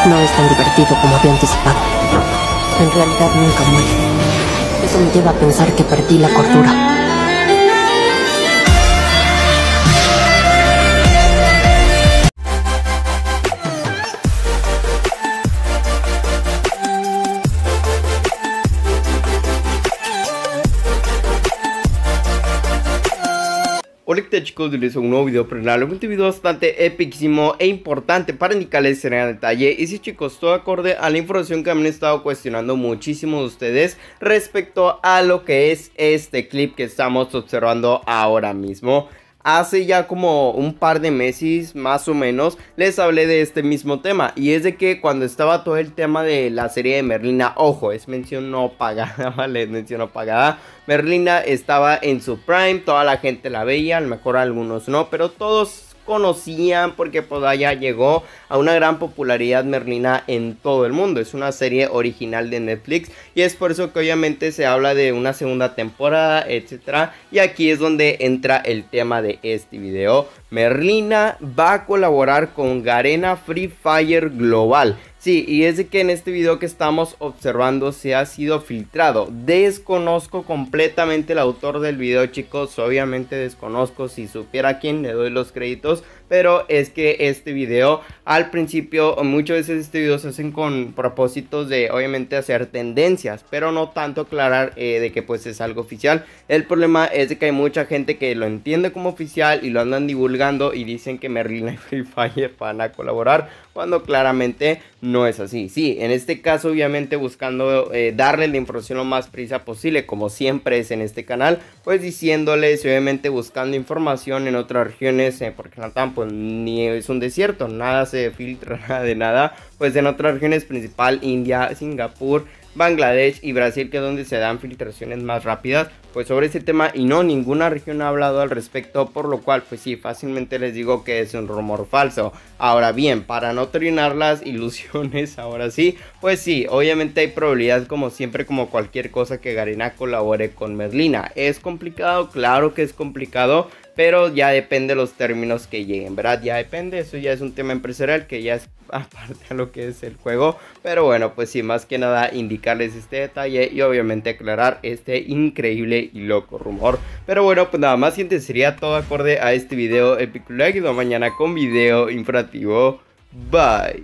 No es tan divertido como había anticipado. En realidad nunca muere. Eso me lleva a pensar que perdí la cordura. Hola, ¿qué tal, chicos? Les un nuevo video para el canal. Un video bastante epiquísimo e importante para indicarles en detalle. Y sí, chicos, todo acorde a la información que me han estado cuestionando muchísimos de ustedes respecto a lo que es este clip que estamos observando ahora mismo. Hace ya como un par de meses más o menos les hablé de este mismo tema, y es de que cuando estaba todo el tema de la serie de Merlina, ojo, es mención no pagada, vale, es mención no pagada. Merlina estaba en su prime, toda la gente la veía, a lo mejor algunos no, pero todos conocían porque pues allá llegó a una gran popularidad Merlina en todo el mundo. Es una serie original de Netflix y es por eso que obviamente se habla de una segunda temporada, etcétera. Y aquí es donde entra el tema de este video. Merlina va a colaborar con Garena Free Fire Global. Sí, y es de que en este video que estamos observando se ha sido filtrado. Desconozco completamente el autor del video, chicos. Obviamente desconozco, si supiera quién le doy los créditos. Pero es que este video, al principio, muchas veces este video se hacen con propósitos de obviamente hacer tendencias, pero no tanto aclarar de que pues es algo oficial. El problema es de que hay mucha gente que lo entiende como oficial y lo andan divulgando y dicen que Merlina y Free Fire van a colaborar, cuando claramente no es así. Sí, en este caso obviamente buscando darle la información lo más precisa posible, como siempre es en este canal, pues diciéndoles, obviamente buscando información en otras regiones, porque Latam pues ni es un desierto, nada se filtra, nada de nada, pues en otras regiones principal, India, Singapur, Bangladesh y Brasil, que es donde se dan filtraciones más rápidas pues sobre ese tema, y no, ninguna región ha hablado al respecto, por lo cual pues sí, fácilmente les digo que es un rumor falso. Ahora bien, para no terminar las ilusiones, ahora sí, pues sí, obviamente hay probabilidades como siempre, como cualquier cosa, que Garena colabore con Merlina. ¿Es complicado? Claro que es complicado, pero ya depende de los términos que lleguen, ¿verdad? Ya depende, eso ya es un tema empresarial que ya es aparte a lo que es el juego. Pero bueno, pues sí, más que nada indicarles este detalle y obviamente aclarar este increíble y loco rumor. Pero bueno, pues nada más, gente, sería todo acorde a este video épico. Like, y mañana con video informativo. Bye.